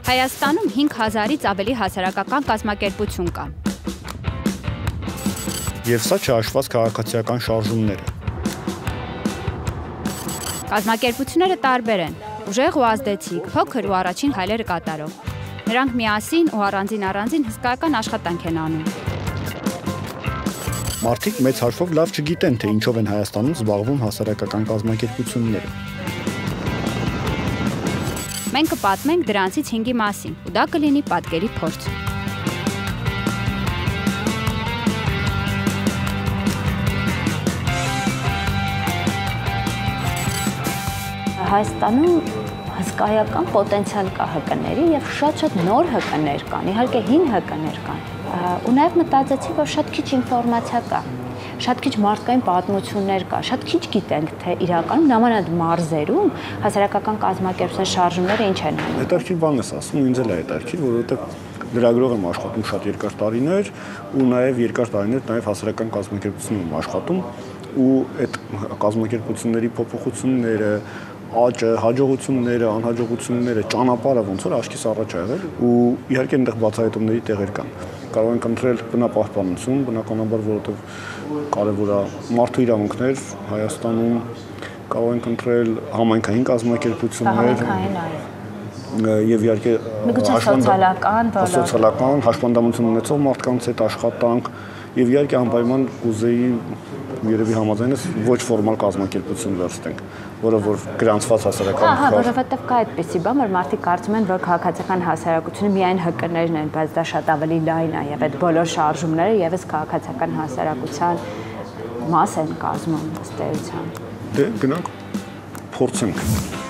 Հայաստանում 5000-ից ավելի հասարակական կազմակերպություն կա։ Եվ սա չհաշված քաղաքացիական շարժումները։ Կազմակերպությունները տարբեր են, ուժեղ ու ազդեցիկ, փոքր ու առաջին հայլերը կատարող։ Նրանք միասին ու առանձին հսկայական աշխատանք են անում։ Մարդիկ մեծ հաշվով լավ չգիտեն, թե ինչով են Հայաստանում զբաղվում հասարակական կազմակերպությունները։ Մենք կպատմենք դրանցից 5-ի մասին, ու դա կլինի պատկերի փորձ։ Հայաստանում հսկայական պոտենցիալ կա ՀԿ-ների եւ շատ նոր ՀԿ-ներ կան, իհարկե հին ՀԿ-ներ կան։ Ու նաեւ մտածեցի, որ շատ քիչ ինֆորմացիա կա, շատ քիչ մարդկային պատմություններ կա, շատ քիչ գիտենք, թե իրականում նմանած մարզերում հասարակական կազմակերպության շարժումները ինչ են անում։ Հետաքրքիր բան ես ասում, ինձ էլ է հետաքրքիր, որովհետեւ լրագրող եմ աշխատում շատ երկար տարիներ ու նաեւ երկար տարիներ նաեւ հասարակական կազմակերպությունում եմ աշխատում ու այդ կազմակերպությունների փոփոխությունները, աճը, հաջողությունները, անհաջողությունները, ճանապարհը ոնց որ աչքիս առաջ ա եղել ու իհարկե այնտեղ բացահայտումների տեղեր կան։ Կարող ենք ընտրել բնապահպանություն, բնականաբար, որովհետև կարևոր է մարդու իրավունքներ Հայաստանում, կարող ենք ընտրել համայնքային կազմակերպություններ, եւ իհարկե սոցիալական հաշվանդամություն ունեցող մարդկանց հետ աշխատանք եւ իհարկե անպայման կուզեի երևի համաձայն ես ոչ ֆորմալ կազմակերպություն վերցնենք, որը որ գրանցված հասարակական որովհետեւ կա այդպիսի բան, որ մարդիկ կարծում են, որ քաղաքացիական հասարակությունը միայն ՀԿ-ներն են, բայց դա շատ ավելի լայն է եւ այդ բոլոր շարժումները եւս քաղաքացիական հասարակության մաս են կազմում ըստ էության։ Դե գնանք փորձենք։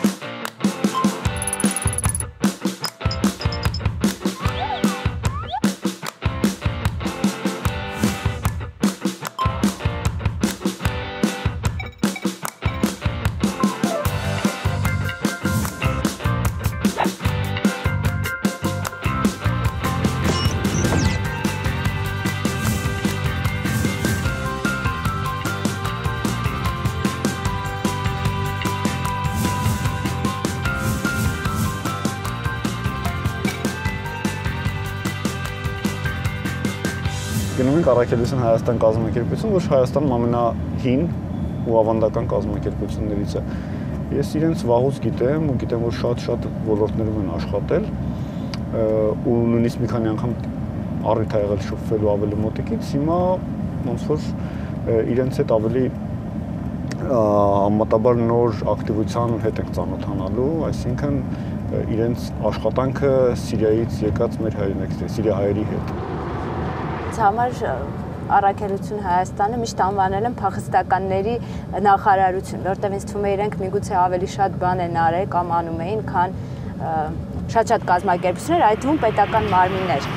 Գնում ենք Առաքելության Հայաստան կազմակերպություն, որ Հայաստանում ամենահին ու ավանդական կազմակերպություններից է։ Ես իրենց վաղուց գիտեմ ու գիտեմ, որ շատ ոլորտներում են աշխատել ու նույնիսկ մի քանի անգամ առիթ ա եղել շփվելու ավելի մոտիկից, հիմա ոնց որ իրենց հետ ավելի համատաբար նոր ակտիվության հետ ենք ծանոթանալու, այսինքն իրենց աշխատանքը Սիրիայից եկած մեր սիրիահայերի հետ։ Համար Առաքելություն Հայաստանը միշտ անվանել են փախստականների նախարարություն, որտեղ ինձ թվում է իրենք միգուցե ավելի շատ բան են արել կամ անում էին, քան շատ կազմակերպություններ, այդ թվում պետական մարմիններ։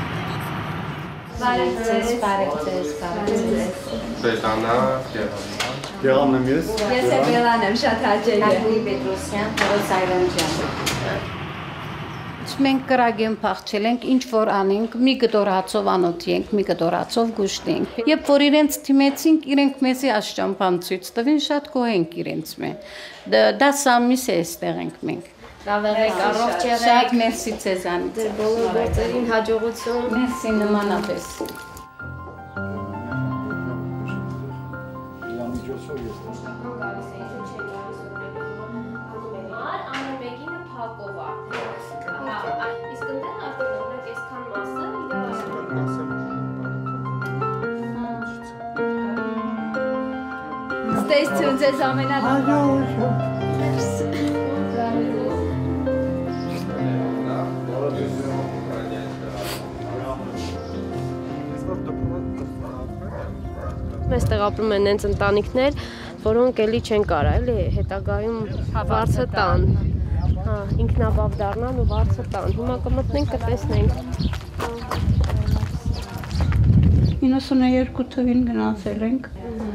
Բարեկձեզ։ Բելանա, Եղանն եմ ես։ Ես եմ Բելան եմ, շատ հաճելի է։ Հակնի Պետրոսյան, Թորոս Այրանջյան։ Մենք կրագեն փախչել ենք, ինչ որ անենք, մի գդորացով անոթի ենք, մի գդորացով գուշտենք։ Երբ որ իրենց թիմեցինք, իրենք մեզի աշճամփան ցույց տվին, շատ գոհենք իրենց մե։ Դա սամիս է այստեղ ենք մենք։ Լավ եղեք, առողջ եղեք։ Շատ մերսի ցեզանից։ Ձեր բոլոր գործերին հաջողություն։ Մերսի նմանապես։ Ստեսություն ձեզ ամենալավ։ Այստեղ ապրում են հենց ընտանիքներ, որոնք էլի չեն կարա, էլի հետագայում վարձը տան։ Հա, ինքնաբավ դառնան ու վարձը տան։ Հիմա կմտնենք, կտեսնենք։ 92 թվին գնացել ենք։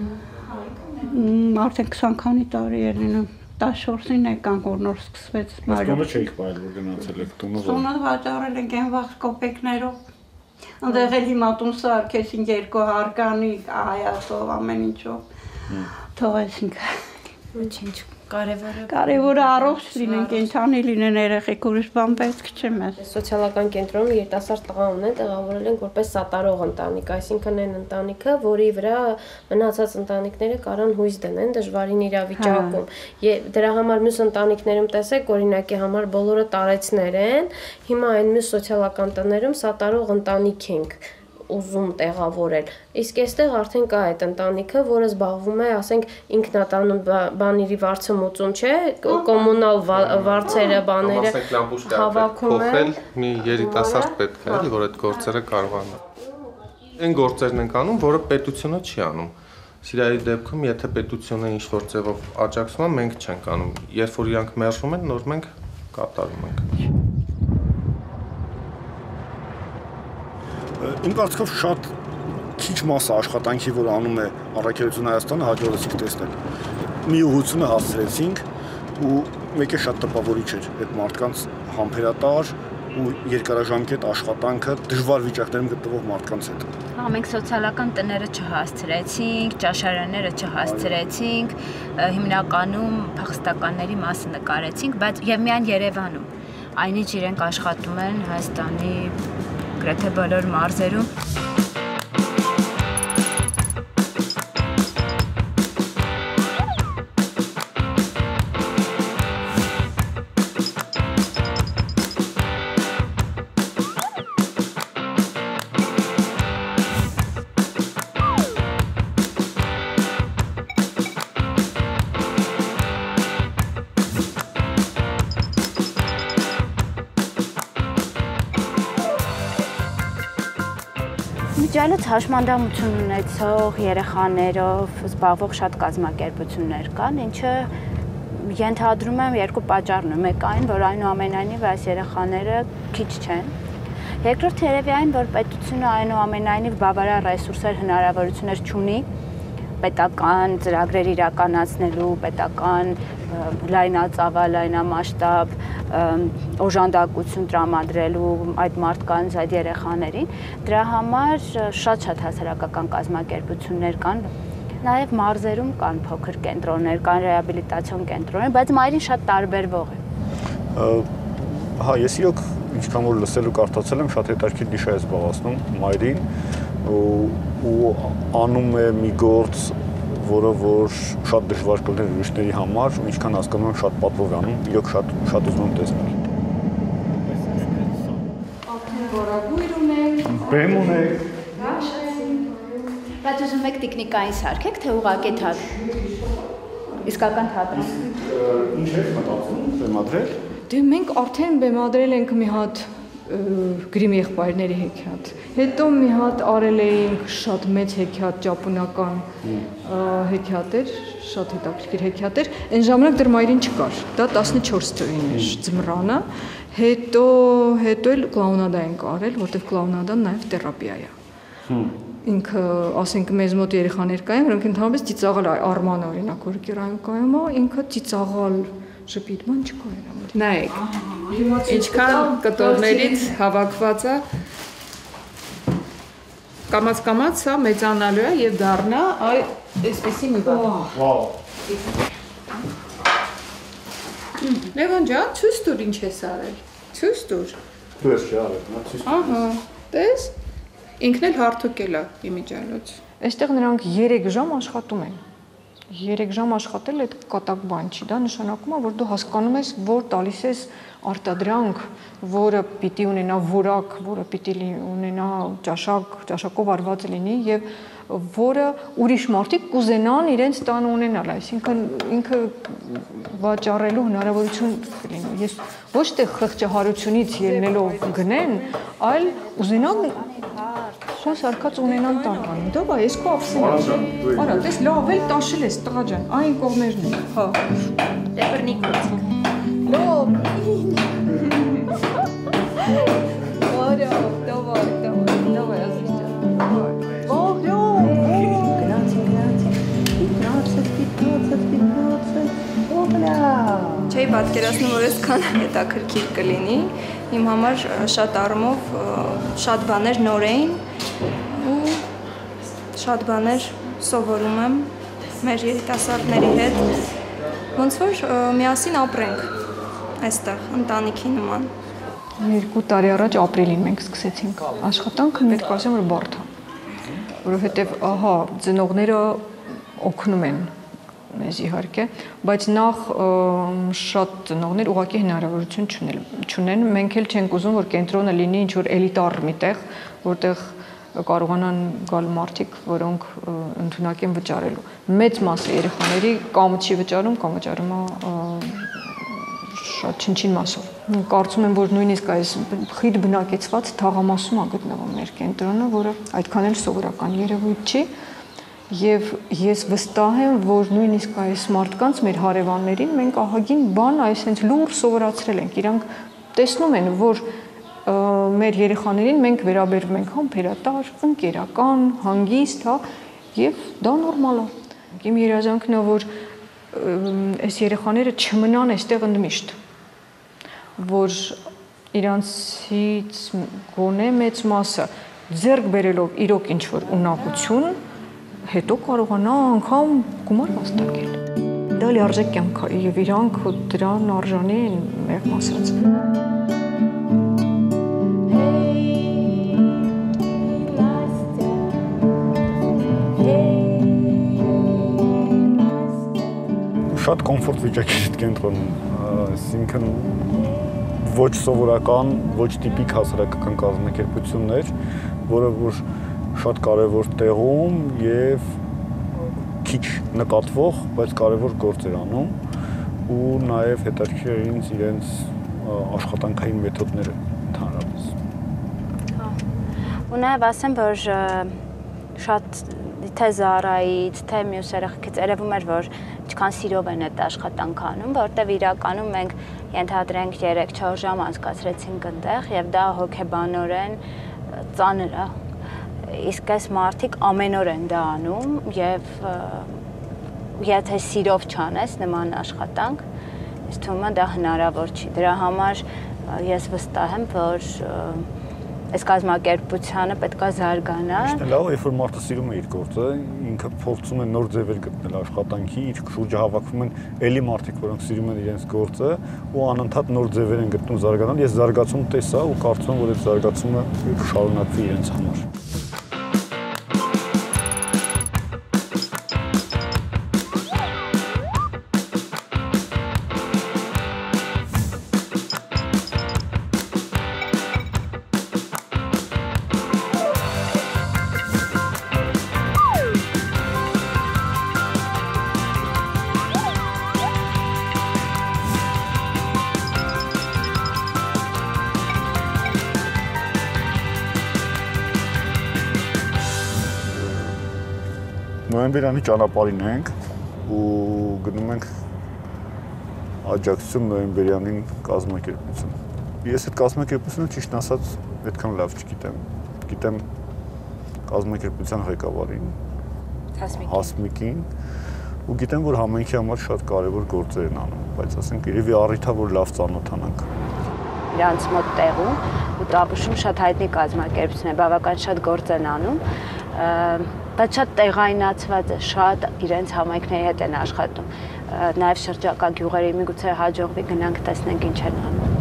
Արդեն 20 քանի տարի է լինում։ 14-ին եկանք, որ նոր սկսվեց Մարիա։ Տունը չէիք բայել, որ գնացել եք տունը։ Տունը վաճառել ենք այն վաղ կոպեկներով։ Այնտեղ էլ հիմա տուն սարքեցինք 2 հարկանի, հայացով, ամեն ինչով։ Թողեցինք։ Ոչինչ, Կարևորը առողջ լինեն, կենդանի լինեն երեխեք, ուրիշ բան պետք չէ մեզ։ Սոցիալական կենտրոնում երիտասարդ տղա ունեն, տեղավորել են որպես սատարող ընտանիք, այսինքն այն ընտանիքը, որի վրա մնացած ընտանիքները կարան հույս դնեն դժվարին իրավիճակում։ Եվ դրա համար մյուս ընտանիքներում տեսեք, օրինակի համար բոլորը տարեցներ են, հիմա այն մյուս սոցիալական տներում սատարող ընտանիք ենք ուզում տեղավորել։ Իսկ այստեղ արդեն կա այդ ընտանիքը, որը զբաղվում է, ասենք, ինքնատանում բաների վարձմուծում, չէ, կոմունալ վարձերը, բաները հավաքում են։ Մի երիտասարդ պետք է, էլի, որ այդ գործերը կարողանա։ Այն գործերն ենք անում, որը պետությունը չի անում։ Սիրիայի դեպքում, եթե պետությունը ինչ-որ ձևով աջակցում է, մենք չենք անում։ Երբ որ իրանք մերժում են, նոր մենք կատարում ենք։ Իմ կարծիքով շատ քիչ մասը աշխատանքի, որ անում է Առաքելություն Հայաստանը, հաջողեցինք տեսնել։ Մի ուղղությունը հասցրեցինք ու մեկը շատ տպավորիչ էր այդ մարդկանց համբերատար ու երկարաժամկետ աշխատանքը դժվար վիճակներում գտնվող մարդկանց հետ։ Մենք սոցիալական տները չհասցրեցինք, ճաշարանները չհասցրեցինք, հիմնականում փախստականների մասը նկարեցինք, բայց եւ միայն Երևանում։ Այնինչ իրենք աշխատում են Հայաստանի գրեթե բոլոր մարզերում։ Միջալոց հաշմանդամություն ունեցող երեխաներով զբաղվող շատ կազմակերպություններ կան, ինչը ենթադրում եմ երկու պատճառն է, մեկ այն, որ այնուամենայնիվ այս երեխաները քիչ չեն, երկրորդ երևի այն, որ պետությունը այնուամենայնիվ բավարար ռեսուրսեր, հնարավորություններ չունի պետական ծրագրեր իրականացնելու, պետական լայնածավալ, լայնամասշտաբ օժանդակություն տրամադրելու այդ մարդկանց, այդ երեխաներին, դրա համար շատ հասարակական կազմակերպություններ կան, նաև մարզերում կան փոքր կենտրոններ, կան ռեաբիլիտացիոն կենտրոններ, բայց մայրին շատ տարբերվող է։ Հա, ես իրոք ինչքան որ լսել ու կարդացել եմ, շատ հետաքրքիր գիշեր է զբաղացնում մայրին ու անում է մի գործ, որը որ շատ դժվար կլիներ ուրիշների համար, ու ինչքան հասկանում եմ շատ պատվով է անում, իրոք շատ ուզում եմ տեսնել։ Որագույր ունենք, բեմ ունենք։ Բայց ուզում եք տիկնիկային սարքեք, թե ուղղակի թատրոն։ Իսկական թատրոն։ Ինչ եք մտածում բեմադրել։ Դե մենք արդեն բեմադրել ենք մի հատ գրիմ եղբայրների հեքիաթ։ Հետո մի հատ արել էինք շատ մեծ հեքիաթ, ճապոնական հեքիաթ էր, շատ հետաքրքիր հեքիաթ էր։ Այն ժամանակ դեռ մայրին չկար։ Դա 14 թվականին էր ձմռանը։ Հետո էլ կլաունադա ենք արել, որտեղ կլաունադան նաև թերապիա է։ Ինքը, ասենք, մեզ մոտ երեխաներ կային, որոնք ընդհանրապես ծիծաղալ Արմանը օրինակ, որ կերայում կայում է, ինքը ծիծաղալ շփիտ ման չկա իրա մոտ։ Նայեք։ Ինչքան կտորներից հավաքված է կամաց սա մեծանալու է եւ դառնա այսպեսի մի բան։ Վաու։ Լևոն ջան, ցույց տուր ինչ ես արել։ Ցույց տուր։ Դու ես արել, նա ցույց տուր։ Ահա, տես։ Ինքն էլ հարթուկել է իմիջալոց։ Այստեղ նրանք 3 ժամ աշխատում են։ 3 ժամ աշխատել այդ կատակ բան չի, դա նշանակում է, որ դու հասկանում ես, որ տալիս ես արտադրանք, որը պիտի ունենա որակ, որը պիտի ունենա ճաշակով արված լինի եւ որը ուրիշ մարդիկ կուզենան իրենց տանը ունենալ, այսինքն ինքը վաճառելու հնարավորություն կլինի։ Ես ոչ թե խղճահարությունից ելնելով գնեն, այլ ուզենան Սոս արկած ունենան տան։ Դավա, ես քո ապսին։ Արա, տես լավ էլ տաշել ես, տղա ջան, այն կողմերն են։ Հա։ Դեպրնիկ գործիք։ Լավ։ Արա, դավա, ազիջան։ Ահյո։ Չէի պատկերացնում, որ այսքան հետաքրքիր կլինի։ Իմ համար շատ առումով շատ բաներ նոր էին ու շատ բաներ սովորում եմ մեր երիտասարդների հետ ոնց որ միասին ապրենք այստեղ ընտանիքի նման։ 2 տարի առաջ ապրիլին մենք սկսեցինք աշխատանքը, պետք է ասեմ, որ բարդ է, որովհետև ահա ծնողները օգնում են մեզ իհարկե, բայց նախ շատ ծնողներ ուղղակի հնարավորություն չունեն, մենք էլ չենք ուզում, որ կենտրոնը լինի ինչ-որ էլիտար մի տեղ, որտեղ կարողանան գալ մարդիկ, որոնք ընդունակ են վճարելու։ Մեծ մասը երեխաների կամ չի վճարում, կամ վճարում է շատ չնչին մասով։ Կարծում եմ, որ նույնիսկ այս խիտ բնակեցված թաղամասում է գտնվում մեր կենտրոնը, որը այդքան էլ սովորական երևույթ չի, եւ ես վստահ եմ, որ նույնիսկ այս մարդկանց, մեր հարևաններին մենք ահագին բան այսենց լուր սովորացրել ենք։ Իրանք տեսնում են, որ մեր երեխաներին մենք վերաբերվում ենք համբերատար, ընկերական, հանգիստ, հա, եւ դա նորմալ է։ Իմ երազանքն է, որ այս երեխաները չմնան այստեղ ընդմիշտ, որ իրանցից գոնե մեծ մասը ձեռք բերելով իրոք ինչ-որ ունակություն, հետո կարողանա անգամ գումար վաստակել։ Դա լիարժեք կյանք է եւ իրանք դրան արժանի են մեղմ ասած։ Շատ կոմֆորտ վիճակի հետ կենտրոնում, այսինքն ոչ սովորական, ոչ տիպիկ հասարակական կազմակերպություններ, որը որ շատ կարևոր տեղում եւ քիչ նկատվող, բայց կարևոր գործեր անում ու նաեւ հետաքրքիր է ինձ իրենց աշխատանքային մեթոդները ընդհանրապես։ Հա։ Ու նաեւ ասեմ, որ շատ թե Զարայից, թե մյուս երեխեքից երևում էր, որ ինչքան սիրով են այդ աշխատանքը անում, որտեղ իրականում մենք ենթադրենք 3-4 ժամ անցկացրեցինք այնտեղ եւ դա հոգեբանորեն ծանր է։ Իսկ այս մարդիկ ամեն օր են դա անում եւ եթե սիրով չանես նման աշխատանք, ինձ թվում է դա հնարավոր չի։ Դրա համար ես վստահ եմ, որ այս կազմակերպությանը պետք է զարգանա։ Ճիշտ է, լավ, երբ որ մարդը սիրում է իր գործը, ինքը փորձում է նոր ձևեր գտնել աշխատանքի, իր շուրջը հավաքվում են էլի մարդիկ, որոնք սիրում են իրենց գործը ու անընդհատ նոր ձևեր են գտնում զարգանալ։ Ես զարգացում տեսա ու կարծում եմ, որ այդ զարգացումը կշարունակվի իրենց համար։ Նոյեմբերյանի ճանապարհին ենք ու գնում ենք աջակցություն նոյեմբերյանին կազմակերպություն։ Ես այդ կազմակերպությունը ճիշտ ասած այդքան լավ չգիտեմ։ Գիտեմ կազմակերպության ղեկավարին Հասմիկին ու գիտեմ, որ համայնքի համար շատ կարևոր գործեր են անում, բայց ասենք երևի առիթ է, որ լավ ծանոթանանք։ Իրանց մոտ տեղում ու Տապուշում շատ հայտնի կազմակերպություն է, բավական շատ գործ են անում, բայց շատ տեղայնացված է, շատ իրենց համայնքների հետ են աշխատում։ Նաև շրջակա գյուղերի միգուցե հաջողվի գնանք տեսնենք ինչ են անում։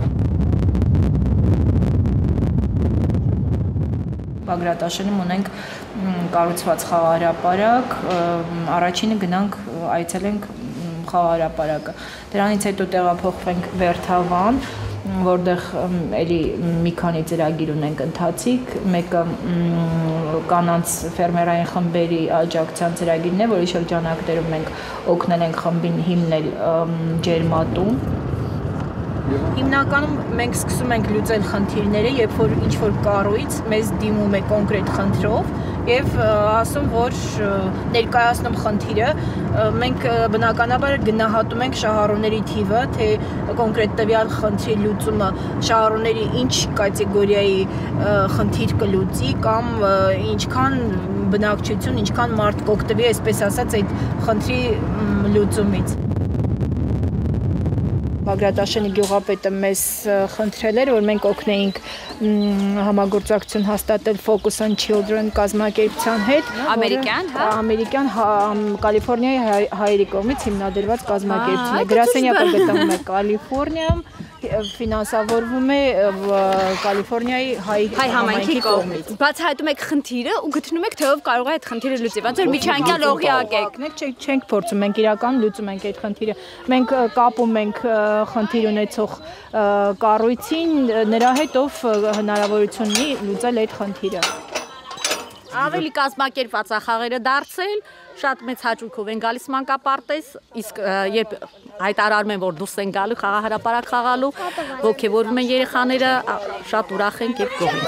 Բագրատաշենում ունենք կառուցված խաղահրապարակ, առաջինը գնանք այցելենք խաղահրապարակը։ Դրանից հետո տեղափոխվենք Վերթավան, որտեղ էլի մի քանի ծրագիր ունենք ընթացիկ, մեկը կանանց ֆերմերային խմբերի աջակցության ծրագիրն է, որի շրջանակներում մենք օգնել ենք խմբին հիմնել ջերմատուն։ Հիմնականում մենք սկսում ենք լուծել խնդիրները, երբ որ ինչ-որ կառույց մեզ դիմում է կոնկրետ խնդրով եւ ասում, որ ներկայացնում խնդիրը, մենք բնականաբար գնահատում ենք շահառուների թիվը, թե կոնկրետ տվյալ խնդրի լուծումը շահառուների ինչ կատեգորիայի խնդիր կլուծի կամ ինչքան բնակչություն, ինչքան մարդ կօգտվի, այսպես ասած, այդ խնդրի լուծումից։ Բագրատաշենի գյուղապետը մեզ խնդրել էր, որ մենք օգնեինք համագործակցություն հաստատել Focus on Children կազմակերպության հետ, ամերիկյան, հա? Ամերիկյան Կալիֆոռնիայի հայերի կողմից հիմնադրված կազմակերպություն է։ Գրասենյակը գտնվում է Կալիֆոռնիայում, ֆինանսավորվում է Կալիֆոռնիայի հայ համայնքի կողմից։ Բացահայտում եք խնդիրը ու գտնում եք թե ով կարող է այդ խնդիրը լուծել։ Ոնց որ միջանկյալ օղիակ եք։ Մենք չենք փորձում, մենք իրական լուծում ենք այդ խնդիրը։ Մենք կապում ենք խնդիր ունեցող կառույցին նրա հետ, ով հնարավորություն ունի լուծել այդ խնդիրը։ Ավելի կազմակերպված է խաղերը դարձել, շատ մեծ հաճույքով են գալիս մանկապարտեզ, իսկ երբ հայտարարում են, որ դուրս են գալու խաղահրապարակ խաղալու, ոգևորվում են երեխաները, շատ ուրախ ենք եւ գոհ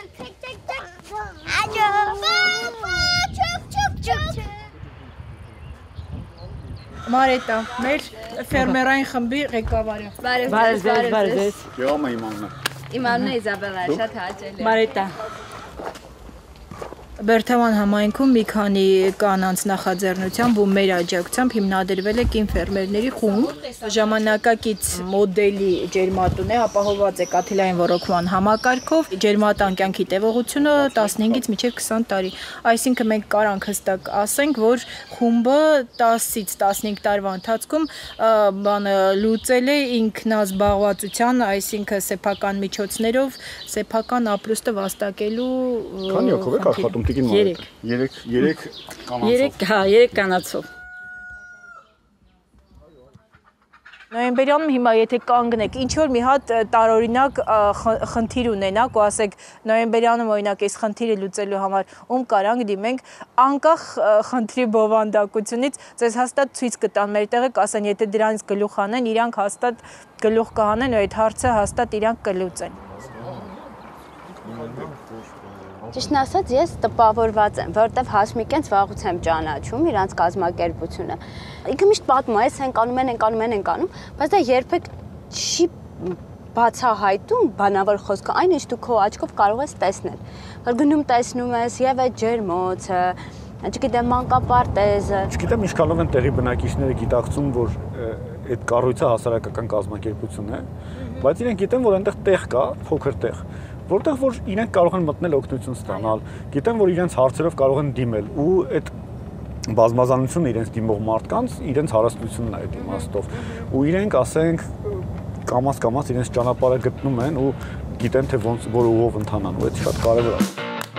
ենք։ Մարետա, մեր ֆերմերային խմբի ղեկավարը։ Բարև։ Յոմա իմ անունը։ Իմ անունը Իզաբելա է, շատ հաճելի է։ Մարետա։ Բերթեման համայնքում մի քանի կանանց նախաձեռնությամբ ու մեր աջակցությամբ հիմնադրվել է կին ֆերմերների խումբ։ Ժամանակակից մոդելի ջերմատուն է, ապահովված է կաթիլային ոռոգման համակարգով, ջերմատան կյանքի տևողությունը 15-ից մինչև 20 տարի։ Այսինքն մենք կարանք հստակ ասենք, որ խումբը 10-ից 15 տարվա ընթացքում լուծել է ինքնազբաղվածության, այսինքն սեփական միջոցներով, սեփական ապրուստը վաստակելու Քանի ոգով եք աշխատում տիկին Մարետ։ 3 կանացով։ Նոյեմբերյանում հիմա եթե կանգնեք, ինչ որ մի հատ տարօրինակ խնդիր ունենաք ու ասեք նոյեմբերյանում օրինակ այս խնդիրը լուծելու համար ում կարանք դիմենք, անկախ խնդրի բովանդակությունից ձեզ հաստատ ցույց կտան մեր տեղը, կասեն եթե դրանից գլուխ անեն, իրանք հաստատ գլուխ կհանեն ու այդ հարցը հաստատ իրանք կլուծեն։ Ճիշտն ասած, ես տպավորված եմ, որովհետև Հասմիկենց վաղուց եմ ճանաչում իրանց կազմակերպությունը։ Ինքը միշտ պատմում է, ենք անում, բայց դա երբեք չի բացահայտում բանավոր խոսքը, այն ինչ դու քո աչքով կարող ես տեսնել։ Որ գնում տեսնում ես եւ այդ ջերմոցը, չգիտեմ, մանկապարտեզը։ Չգիտեմ ինչքանով են տեղի բնակիչները գիտակցում, որ այդ կառույցը հասարակական կազմակերպություն է, բայց իրենք գիտեն, որ այնտեղ տեղ կա, փոքր տեղ, որտեղ որ իրենք կարող են մտնել օգնություն ստանալ, գիտեն, որ իրենց հարցերով կարող են դիմել ու այդ բազմազանությունը իրենց դիմող մարդկանց իրենց հարստությունն է այդ իմաստով ու իրենք ասենք կամաց իրենց ճանապարհը գտնում են ու գիտեն թե ոնց որ ուղով ընթանան ու այդ շատ կարևոր է։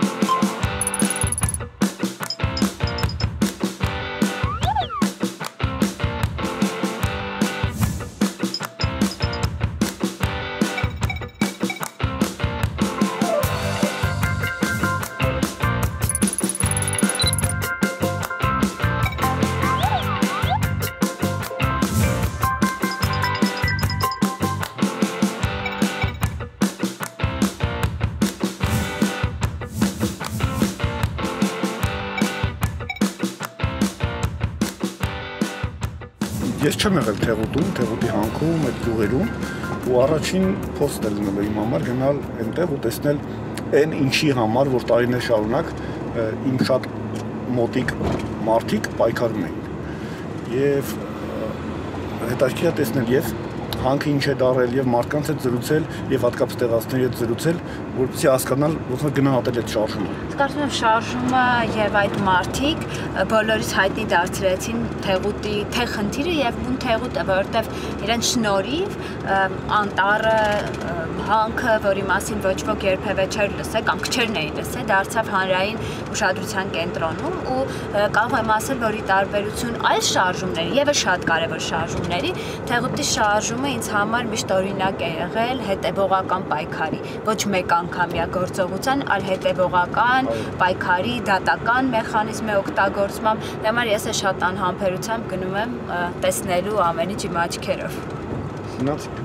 Ես չեմ եղել Թեղուտում, Թեղուտի հանքում, այդ գյուղերում ու առաջին փոստն էլ ունեմ իմ համար գնալ այնտեղ ու տեսնել այն ինչի համար, որ տարիներ շարունակ իմ շատ մոտիկ մարդիկ պայքարում էին։ Եվ հետաքրքիր է տեսնել եւ հանքը ինչ է դարել եւ մարդկանց հետ զրուցել եւ հատկապես տեղացիների հետ զրուցել, որպեսզի հասկանալ ոնց է գնահատել այդ շարժումը։ Կարծում եմ շարժումը եւ այդ մարդիկ բոլորիս հայտնի դարձրեցին Թեղուտի թե խնդիրը եւ բուն Թեղուտը, որովհետեւ իրենց շնորհիվ անտառը, հանքը, որի մասին ոչ ոք երբևէ չէր լսել կամ քչերն էին լսել, դարձավ հանրային ուշադրության կենտրոնում ու կարող եմ ասել, որ ի տարբերություն այլ շարժումների, եւս շատ կարեւոր շարժումների, Թեղուտի շարժումը ինձ համար միշտ օրինակ է եղել հետևողական պայքարի, ոչ մեկ անգամյա գործողության, այլ հետևողական պայքարի դատական մեխանիզմի օգտագործմամբ, դե համար ես շատ անհամբերությամբ գնում եմ տեսնելու ամեն ինչ իմ աչքերով։ Գնացի։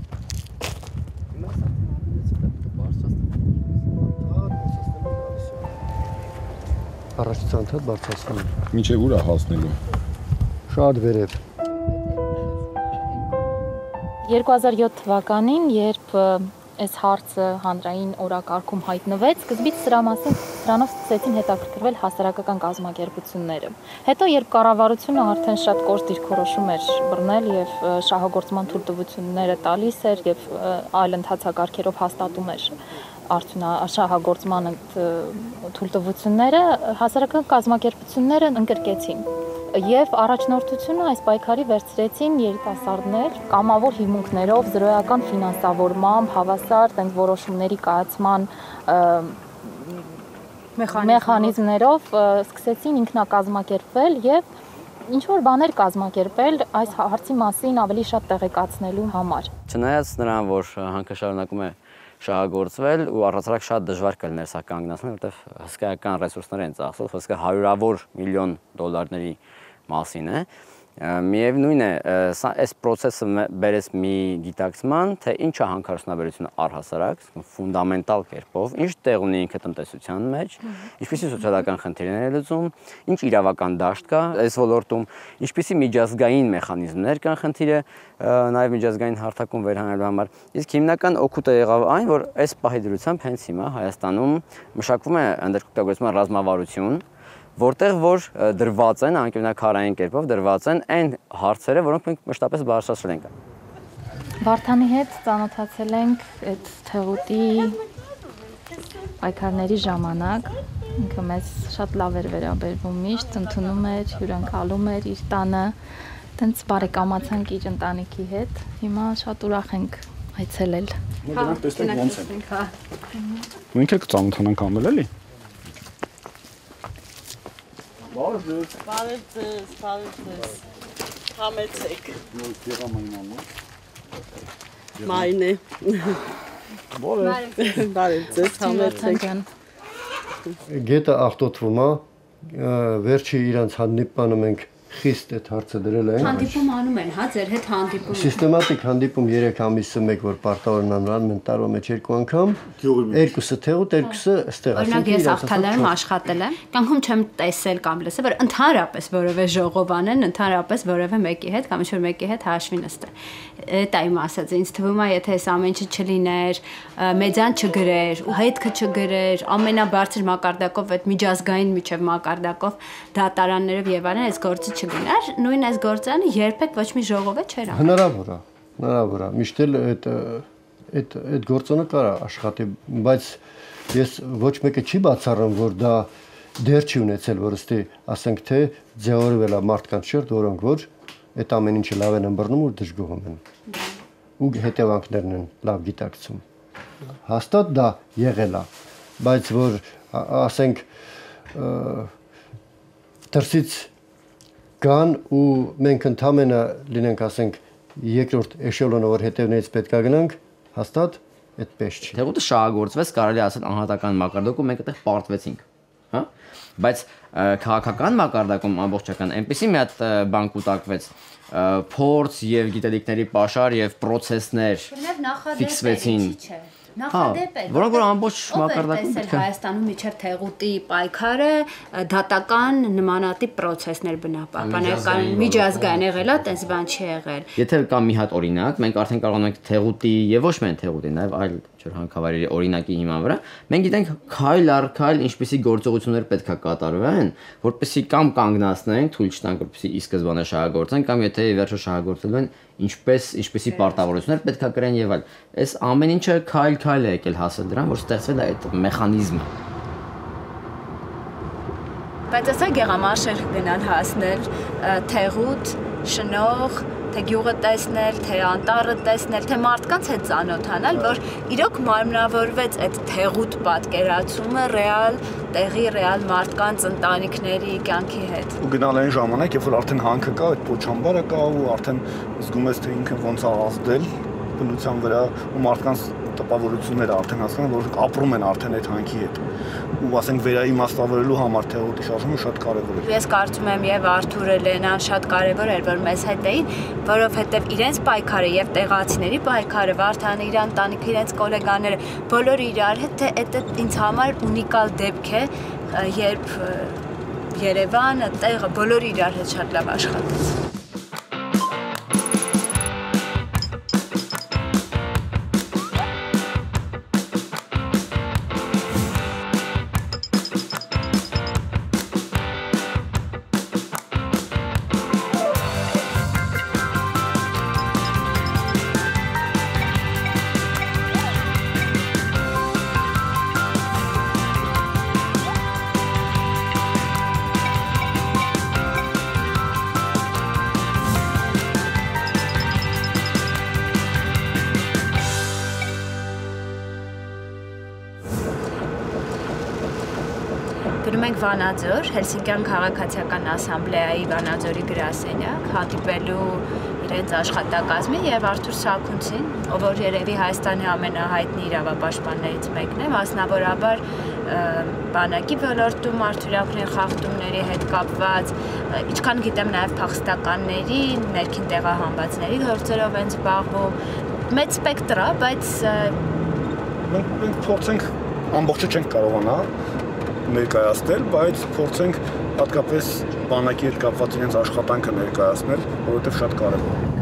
Առաջից անդադ բարձրացնում եմ։ Մինչև ուր է հասնելու։ Շատ վերև։ 2007 թվականին, երբ այս հարցը հանրային օրակարգում հայտնվեց, սկզբից սրանով սկսեցին հետաքրքրվել հասարակական կազմակերպությունները։ Հետո երբ կառավարությունը արդեն շատ կոշտ դիրքորոշում էր բռնել եւ շահագործման թույլտվությունները տալիս էր եւ այլ ընթացակարգերով հաստատում էր շահագործման թույլտվությունները, հասարակական կազմակերպությունները ընկրկեցին եւ առաջնորդությունը այս պայքարի վերցրեցին երիտասարդներ կամավոր հիմունքներով, զրոյական ֆինանսավորմամբ, հավասար տենց որոշումների կայացման մեխանիզմներով սկսեցին ինքնակազմակերպվել եւ ինչ որ բաներ կազմակերպել այս հարցի մասին ավելի շատ տեղեկացնելու համար։ Չնայած նրան, որ հանքը շարունակում է շահագործվել ու առհասարակ շատ դժվար կլիներ սա կանգնացնել, որովհետեւ հսկայական ռեսուրսներ են ծախսել, հսկա հարյուրավոր միլիոն դոլարների մասին է։ Միևնույն է, այս process-ը բերեց մի գիտակցման, թե ինչ է հանքարդյունաբերությունը առհասարակ, ֆունդամենտալ կերպով, ինչ տեղ ունի ինքը տնտեսության մեջ, ինչպիսի սոցիալական խնդիրներ է լուծում, ինչ իրավական դաշտ կա այս ոլորտում, ինչպիսի միջազգային մեխանիզմներ կան խնդիրը նաև միջազգային հարթակում վերհանելու համար։ Իսկ հիմնական օգուտը եղավ այն, որ այս պահի դրությամբ հենց հիմա Հայաստանում մշակվում է ընդերքտագործման ռազմավարություն, որտեղ որ դրված են անկյունաքարային կերպով դրված են այն հարցերը, որոնք մենք մշտապես բարձրացրել ենք։ Վարդանի հետ ծանոթացել ենք այդ թեղուտի պայքարների ժամանակ, ինքը մեզ շատ լավ էր վերաբերվում, միշտ ընդունում էր, հյուրընկալում էր իր տանը, տենց բարեկամացանք իր ընտանիքի հետ։ Հիմա շատ ուրախ ենք այցելել։ Մենք տեսնենք ոնց է։ Մենք էլ կծանոթանանք ամել էլի։ Բարև համեցեք։ Մայն է։ Բարև ձեզ, համեցեք։ Գետը աղտոտվում է, վերջի իրանց հանդիպանը մենք խիստ այդ հարցը դրել ենք։ Հանդիպում անում են, հա, ձեր հետ հանդիպում։ Սիստեմատիկ հանդիպում 3 ամիսը մեկ որ պարտավորն անան, մենք տարվա մեջ 2 անգամ, երկուսը թեղուտ, երկուսը այստեղ։ Օրինակ ես Աղթալայում աշխատել եմ, կյանքում չեմ տեսել կամ լսել, որ ընդհանրապես որևէ ժողով անեն, ընդհանրապես որևէ մեկի հետ կամ ինչ-որ մեկի հետ հաշվի նստել։ Դա իմ ասած, ինձ թվում է, եթե այս ամեն ինչը չլիներ, մեդիան չգրեր, հետքը չգրեր, ամենաբարձր մակարդակով այդ միջազգային միջև մակարդակով դատարաններով եւ այլն այս գործը չգնար, նույն այս գործանը երբեք ոչ մի ժողովը չէր անում։ Հնարավոր է, միշտ էլ այդ գործոնը կարա աշխատի, բայց ես ոչ մեկը չի բացառում, որ դա դեր չի ունեցել, որ ըստի ասենք թե ձևավորվել է մարդկանց շերտ, որոնք որ այդ ամեն ինչը լավ են ըմբռնում ու դժգոհում են։ Ու հետևանքներն են լավ գիտակցում։ Հաստատ դա եղել է, բայց որ ասենք դրսից կան ու մենք ընդամենը լինենք ասենք երկրորդ էշելոնը որ հետևներից պետք է գնանք, հաստատ այդպես չի։ Թեղուտը շահագործվեց, կարելի ասել անհատական մակարդակում մենք այդտեղ պարտվեցինք, հա? Բայց քաղաքական մակարդակում ամբողջական այնպեսի մի հատ բան կուտակվեց, փորձ եւ գիտելիքների պաշար եւ process-ներ ֆիքսվեցին։ Նախադեպ է, որոնք որ ամբողջ մակարդակում պետք է Հայաստանում միջև թեղուտի պայքարը դատական նմանատիպ process-ներ բնապահպանական միջազգային եղել է, տես բան չի եղել։ Եթե կա մի հատ օրինակ, մենք արդեն կարող ենք թեղուտի եւ ոչ միայն թեղուտի, նաեւ այլ հանքավայրերի օրինակի հիման վրա, մենք գիտենք քայլ առ քայլ ինչպիսի գործողություններ պետք է կատարվեն, որպեսզի կամ կանգնացնենք, թույլ չտանք, որպեսզի ի սկզբանե շահագործեն, կամ եթե վերջը շահագործելու են, ինչպիսի պարտավորություններ պետք է կրեն եւ այլ։ Այս ամեն ինչը քայլ-քայլ է եկել հասել դրան, որ ստեղծվել է այդ մեխանիզմը։ Բայց ասա գեղամաշեր գնան հասնել թեղուտ, շնող, թե գյուղը տեսնել, թե անտառը տեսնել, թե մարդկանց հետ ծանոթանալ, որ իրոք մարմնավորվեց այդ թեղուտ պատկերացումը ռեալ տեղի, ռեալ մարդկանց ընտանիքների կյանքի հետ։ Ու գնալ այն ժամանակ, երբ որ արդեն հանքը կա, այդ փոչամբարը կա ու արդեն զգում ես թե ինքը ոնց է ազդել բնության վրա ու մարդկանց տպավորությունները արդեն հասկանում, որ ապրում են արդեն այդ հանքի հետ։ Ու ասենք վերաիմաստավորելու համար թեղուտի շարժումը շատ կարևոր է։ Ես կարծում եմ եւ Արթուրը Լենան շատ կարևոր էր, որ մեզ հետ էին, որովհետեւ իրենց պայքարը եւ տեղացիների պայքարը, Վարդանը իր ընտանիքը, իրենց գոլեգաները, բոլորը իրար հետ, թե դա ինձ համար ունիկալ դեպք է, երբ Երևանը, տեղը, բոլորը իրար հետ շատ լավ աշխատեցին։ ենք Վանաձոր, Հելսինկյան քաղաքացիական ասամբլեայի Վանաձորի գրասենյակ, հանդիպելու իրենց աշխատակազմի եւ Արթուր Սաքունցին, ով որ երևի Հայաստանի ամենահայտնի իրավապաշտպաններից մեկն է, մասնավորաբար բանակի ոլորտում արդյունավետ խախտումների հետ կապված, ինչքան գիտեմ նաեւ փախստականների, ներքին տեղահանվածների գործերով են զբաղվում, մեծ սպեկտր է, բայց մենք փորձենք ամբողջը չենք կարողանա ներկայացնել, բայց փորձենք հատկապես բանակի հետ կապված իրենց աշխատանքը ներկայացնել, որովհետև շատ կարևոր է։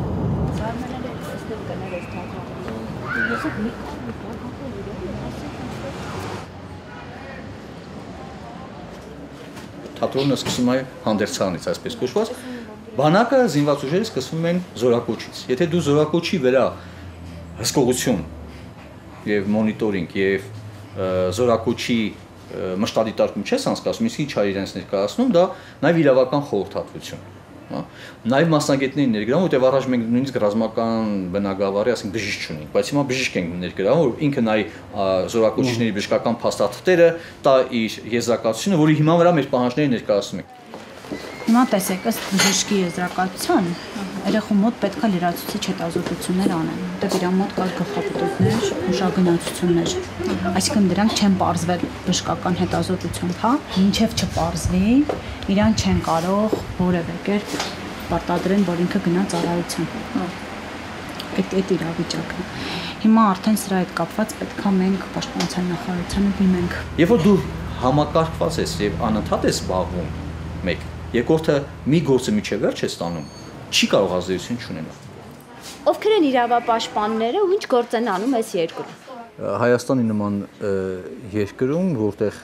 Թատրոնը սկսում է հանդերձանից, այսպես կոչված, բանակը զինված ուժերը սկսում են զորակոչից։ Եթե դու զորակոչի վրա հսկողություն եւ մոնիտորինգ եւ զորակոչի մշտադիտարկում չես անցկացնում, իսկ ինչ իրենց ներկայացնում, դա նաեւ իրավական խորհրդատվություն, հա։ Նաեւ մասնագետներին ներգրավում, որտեղ առաջ մենք նույնիսկ ռազմական բնագավառի, ասենք բժիշկ չունենք, բայց հիմա բժիշկ ենք ներգրավում, որ ինքը նայ զորակոչիչների բժշկական փաստաթղթերը, տա իր եզրակացությունը, որի հիման վրա մեր պահանջները ներկայացնում ենք։ Հիմա տեսեք, ըստ բժշկի եզրակացության, երեխու մոտ պետք է լրացուցիչ հետազոտություններ անեն, որտեղ իրան մոտ կար գլխապտույտներ, ուշագնացություններ, այսինքն դրանք չեն պարզվել բժշկական հետազոտությամբ, հա, մինչև չպարզվի, իրան չեն կարող որևէ կերպ պարտադրեն, որ ինքը գնա ծառայության։ Այդ իրավիճակն է։ Հիմա արդեն սրա հետ կապված պետք է մենք պաշտպանության նախարարությանը դիմենք։ Երբ որ դու համակարգված ես եւ անընդհատ ես զբաղվում, մեկ, երկրորդը մի գործը միջև վերջ է ստանում, չի կարող ազդեցություն չունենալ։ Ովքեր են իրավապաշտպանները ու ինչ գործ են անում այս երկրում։ Հայաստանի նման երկրում, որտեղ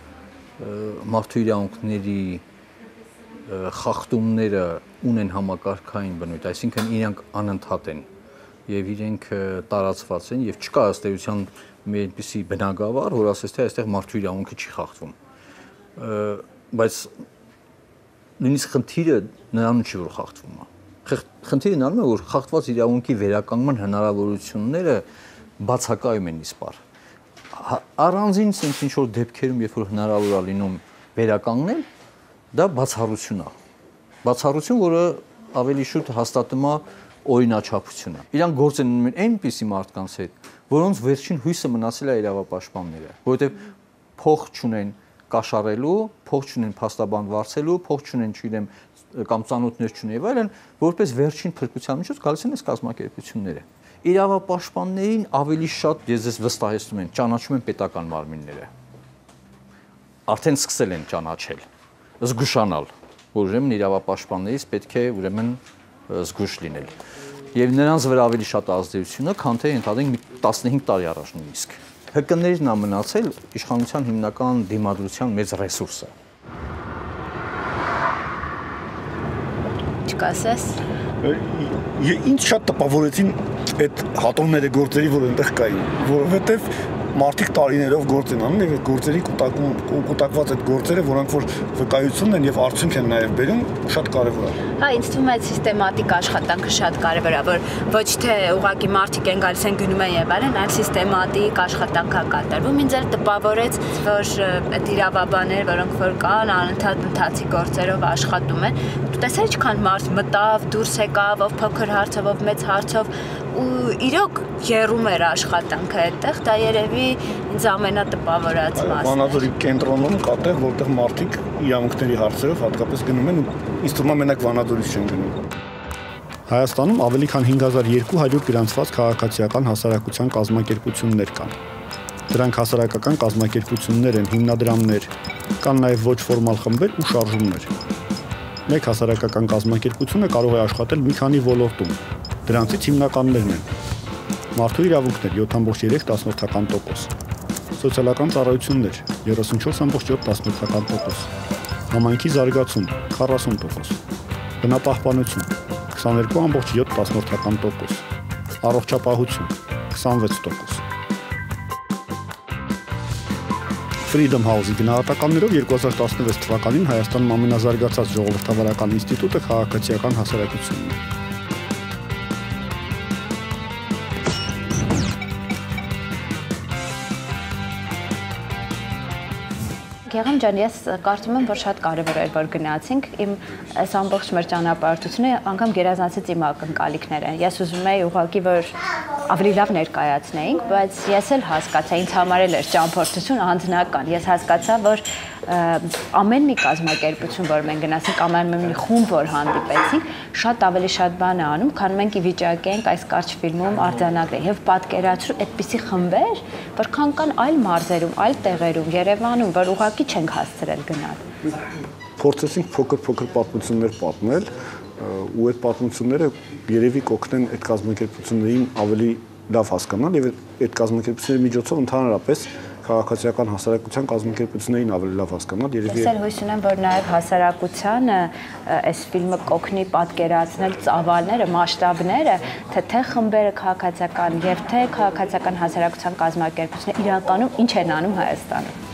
մարդու իրավունքների խախտումները ունեն համակարգային բնույթ, այսինքն իրենք անընդհատ են եւ իրենք տարածված են եւ չկա ըստ էության մի այնպիսի բնագավառ, որ ասես թե այստեղ մարդու իրավունքը չի խախտվում։ Բայց նույնիսկ խնդիրը նրանում չի, որ խախտվում է։ Խնդիրը նրանում է, որ խախտված իրավունքի վերականգնման հնարավորությունները բացակայում են իսպար։ Առանձին sense ինչ որ դեպքերում, երբ որ հնարավոր է լինում վերականգնել, դա բացառություն է։ Բացառություն, որը ավելի շուտ հաստատում է օրինաչափությունը։ Իրանք գործ են ունում այնպիսի մարդկանց հետ, որոնց վերջին հույսը մնացել է իրավապաշտպանները, որովհետև փող չունեն կաշառելու, փող չունեն փաստաբան վարձելու, փող չունեն, չգիտեմ, կամ ծանոթներ չունեն եւ այլն, որպես վերջին փրկության միջոց գալիս են այս կազմակերպությունները։ Իրավապաշտպաններին ավելի շատ ես ձեզ վստահեցնում եմ, ճանաչում են պետական մարմինները։ Արդեն սկսել են ճանաչել, զգուշանալ, որ ուրեմն իրավապաշտպաններից պետք է ուրեմն զգուշ լինել։ Եվ նրանց վրա ավելի շատ ազդեցությունը, քան թե ընդհանրենք 15 տարի առաջ նույնիսկ։ ՀԿ-ներն է մնացել իշխանության հիմնական դիմադրության մեծ ռեսուրսը։ Չկասես։ Ինձ շատ տպավորեցին այդ հատոնները գործերի, որ այնտեղ կային, որովհետև մարդիկ տարիներով գործ են անում եւ այդ գործերի կուտակված այդ գործերը, որոնք որ վկայություն են եւ արդյունք են նաեւ բերում, շատ կարեւոր է։ Հա, ինձ թվում է սիստեմատիկ աշխատանքը շատ կարեւոր է, որ ոչ թե ուղղակի մարդիկ են գալիս են գնում են եւ այլն, այլ սիստեմատիկ աշխատանք է կատարվում։ Ինձ էլ տպավորեց, որ այդ իրավաբաններ, որոնք որ կան, անընդհատ ընթացի գործերով աշխատում են։ Դու տեսա ինչքան մարդ մտավ, դուրս եկավ, ով փոքր հարցով, ով մեծ հարցով ու իրոք եռում էր աշխատանքը այդտեղ, դա երևի ինձ ամենատպավորած մասն է։ Վանաձորի կենտրոնում կա տեղ, որտեղ մարդիկ իրավունքների հարցերով հատկապես գնում են ու ինձ թվում է մենակ Վանաձորից չեն գնում։ Հայաստանում ավելի քան 5200 գրանցված քաղաքացիական հասարակության կազմակերպություններ կան։ Դրանք հասարակական կազմակերպություններ են, հիմնադրամներ, կան նաև ոչ ֆորմալ խմբեր ու շարժումներ։ Մեկ հասարակական կազմակերպությունը կարող է աշխատել մի քանի ոլորտում։ Դրանցից հիմնականներն են մարդու իրավունքներ 7.3%, սոցիալական ծառայություններ 34.7%, համայնքի զարգացում 40%, բնապահպանություն 22.7%, առողջապահություն 26%։ Freedom House-ի գնահատականներով 2016 թվականին Հայաստանում ամենազարգացած ժողովրդավարական ինստիտուտը քաղաքացիական հասարակությունն է։ Եղամ ջան, ես կարծում եմ, որ շատ կարևոր էր, որ գնացինք։ Իմ այս ամբողջ մեր ճանապարհությունը անգամ գերազանցից իմ ակնկալիքները։ Ես ուզում եի ուղղակի, որ ավելի լավ ներկայացնեինք, բայց ես էլ հասկացա, ինձ համար էլ էր ճամփորդություն անձնական։ Ես հասկացա, որ ամեն մի կազմակերպություն, որ մենք գնացինք, ամեն մի խումբ, որ հանդիպեցինք, շատ ավելի շատ բան է անում, քան մենք ի վիճակի ենք այս կարճ ֆիլմում արձանագրել եւ պատկերացրու այդպիսի խմբեր, որքան կան այլ մարզերում, այլ տեղերում, Երևանում, որ ուղղակի չենք հասցրել գնալ։ Փորձեցինք փոքր պատմություններ պատմել, ու այդ պատմությունները երևի կօգնեն այդ կազմակերպություններին ավելի լավ հասկանալ եւ այդ կազմակերպությունների միջոցով ընդհանրապես քաղաքացիական հասարակության կազմակերպություններին ավելի լավ հասկանալ երևի։ Ես էլ հույս ունեմ, որ նաև հասարակությանը այս ֆիլմը կօգնի պատկերացնել ծավալները, մասշտաբները, թե խմբերը քաղաքացիական եւ թե քաղաքացիական հասարակության կազմակերպությունները իրականում ինչ են անում Հայաստանում։